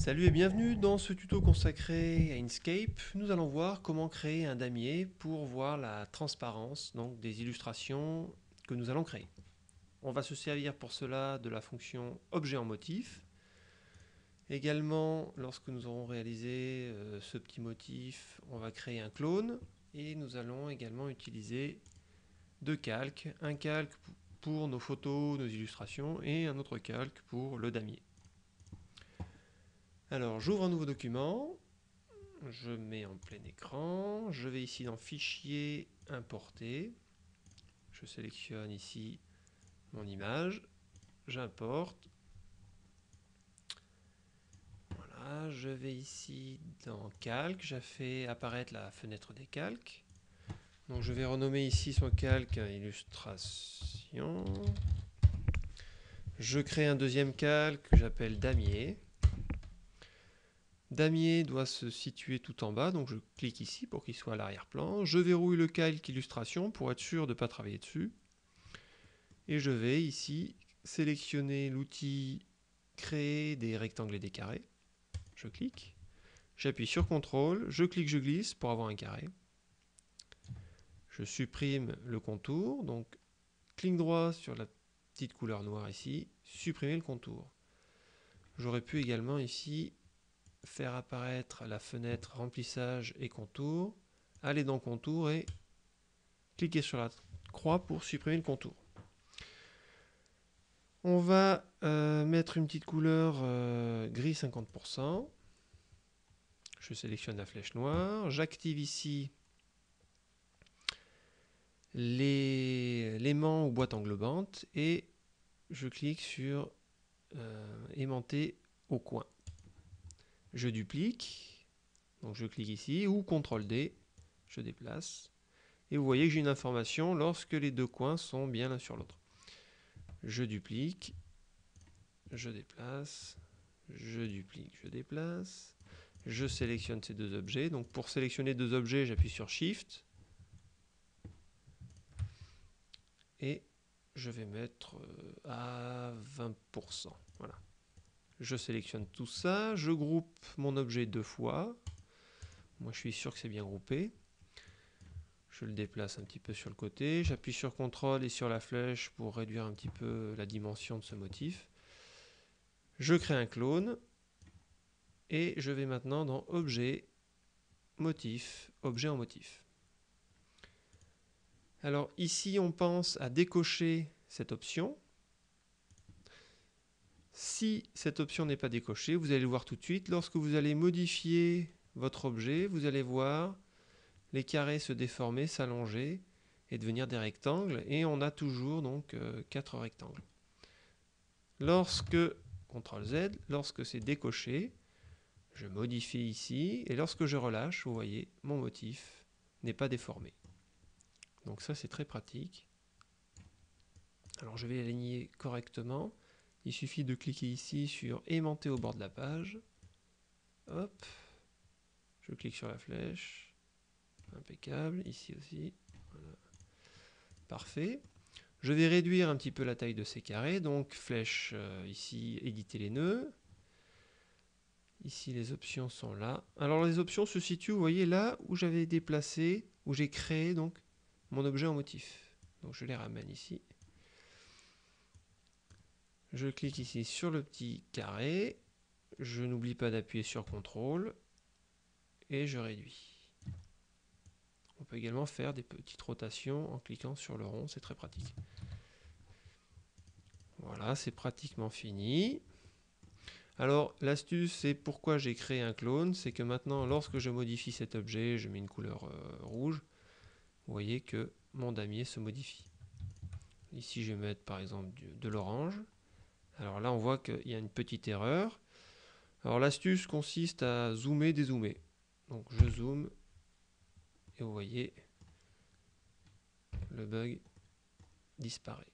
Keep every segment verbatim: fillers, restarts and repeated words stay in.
Salut et bienvenue dans ce tuto consacré à Inkscape. Nous allons voir comment créer un damier pour voir la transparence donc, des illustrations que nous allons créer. On va se servir pour cela de la fonction objet en motif. Également, lorsque nous aurons réalisé euh, ce petit motif, on va créer un clone et nous allons également utiliser deux calques. Un calque pour nos photos, nos illustrations et un autre calque pour le damier. Alors, j'ouvre un nouveau document, je mets en plein écran, je vais ici dans Fichier, Importer, je sélectionne ici mon image, j'importe, voilà, je vais ici dans Calque, j'ai fait apparaître la fenêtre des calques, donc je vais renommer ici son calque Illustration, je crée un deuxième calque que j'appelle Damier. Damier doit se situer tout en bas, donc je clique ici pour qu'il soit à l'arrière-plan. Je verrouille le calque illustration pour être sûr de ne pas travailler dessus. Et je vais ici sélectionner l'outil créer des rectangles et des carrés. Je clique. J'appuie sur contrôle, je clique, je glisse pour avoir un carré. Je supprime le contour, donc clic droit sur la petite couleur noire ici, supprimer le contour. J'aurais pu également ici faire apparaître la fenêtre remplissage et contour, aller dans contour et cliquer sur la croix pour supprimer le contour. On va euh, mettre une petite couleur euh, gris cinquante pour cent. Je sélectionne la flèche noire, j'active ici les l'aimant ou boîte englobante et je clique sur euh, aimanter au coin. Je duplique, donc je clique ici ou contrôle D, je déplace. Et vous voyez que j'ai une information lorsque les deux coins sont bien l'un sur l'autre. Je duplique, je déplace, je duplique, je déplace. Je sélectionne ces deux objets. Donc pour sélectionner deux objets, j'appuie sur Shift. Et je vais mettre à vingt pour cent. Voilà. Je sélectionne tout ça. Je groupe mon objet deux fois. Moi, je suis sûr que c'est bien groupé. Je le déplace un petit peu sur le côté. J'appuie sur contrôle et sur la flèche pour réduire un petit peu la dimension de ce motif. Je crée un clone. Et je vais maintenant dans Objet, Motif, Objet en motif. Alors ici, on pense à décocher cette option. Si cette option n'est pas décochée, vous allez le voir tout de suite. Lorsque vous allez modifier votre objet, vous allez voir les carrés se déformer, s'allonger et devenir des rectangles. Et on a toujours donc euh, quatre rectangles. Lorsque, contrôle Z, lorsque c'est décoché, je modifie ici. Et lorsque je relâche, vous voyez, mon motif n'est pas déformé. Donc ça, c'est très pratique. Alors je vais aligner correctement. Il suffit de cliquer ici sur aimanter au bord de la page. Hop. Je clique sur la flèche. Impeccable. Ici aussi. Voilà. Parfait. Je vais réduire un petit peu la taille de ces carrés. Donc flèche euh, ici, éditer les nœuds. Ici, les options sont là. Alors les options se situent, vous voyez, là où j'avais déplacé, où j'ai créé donc mon objet en motif. Donc je les ramène ici. Je clique ici sur le petit carré. Je n'oublie pas d'appuyer sur contrôle. Et je réduis. On peut également faire des petites rotations en cliquant sur le rond. C'est très pratique. Voilà, c'est pratiquement fini. Alors, l'astuce, c'est pourquoi j'ai créé un clone. C'est que maintenant, lorsque je modifie cet objet, je mets une couleur euh, rouge. Vous voyez que mon damier se modifie. Ici, je vais mettre par exemple du, de l'orange. Alors là, on voit qu'il y a une petite erreur. Alors l'astuce consiste à zoomer, dézoomer. Donc je zoome et vous voyez, le bug disparaît.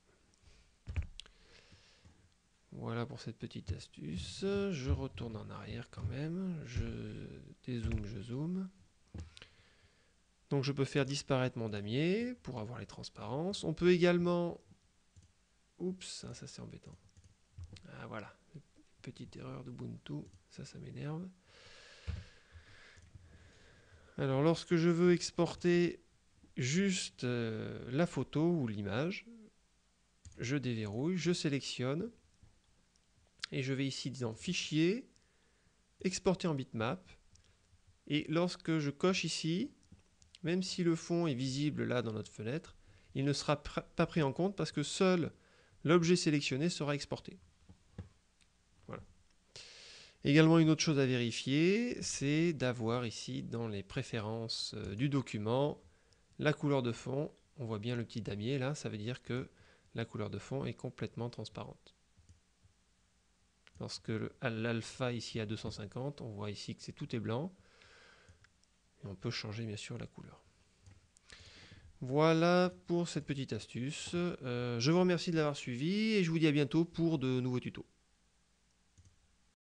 Voilà pour cette petite astuce. Je retourne en arrière quand même. Je dézoome, je zoome. Donc je peux faire disparaître mon damier pour avoir les transparences. On peut également... Oups, ça c'est embêtant. Ah, voilà, petite erreur d'Ubuntu, ça, ça m'énerve. Alors, lorsque je veux exporter juste euh, la photo ou l'image, je déverrouille, je sélectionne, et je vais ici dans Fichier, Exporter en bitmap, et lorsque je coche ici, même si le fond est visible là dans notre fenêtre, il ne sera pr- pas pris en compte parce que seul l'objet sélectionné sera exporté. Voilà. Également, une autre chose à vérifier, c'est d'avoir ici dans les préférences euh, du document la couleur de fond. On voit bien le petit damier là, ça veut dire que la couleur de fond est complètement transparente. Lorsque l'alpha ici à deux cent cinquante, on voit ici que c'est tout est blanc. Et on peut changer bien sûr la couleur. Voilà pour cette petite astuce. Euh, je vous remercie de l'avoir suivi et je vous dis à bientôt pour de nouveaux tutos.